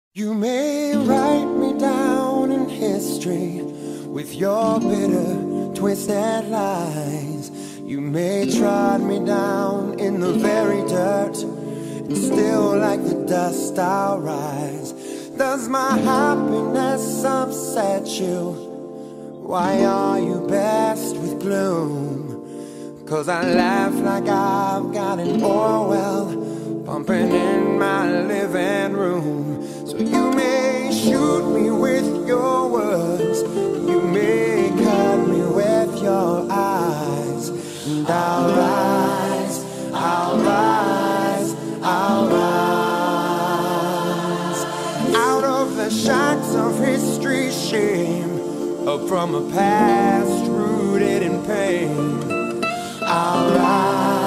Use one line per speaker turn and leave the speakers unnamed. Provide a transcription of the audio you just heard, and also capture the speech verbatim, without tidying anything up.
You may write me down in history with your bitter, twisted lies. You may trod me down in the very dirt, and still like the dust I'll rise. Does my happiness upset you? Why are you best with gloom? 'Cause I laugh like I've got an Orwell pumping in my living room. So you may shoot me with your words, you may cut me with your eyes, and I'll rise, I'll rise, I'll rise out of the shacks of history's shame, up from a past rooted in pain. I'll rise.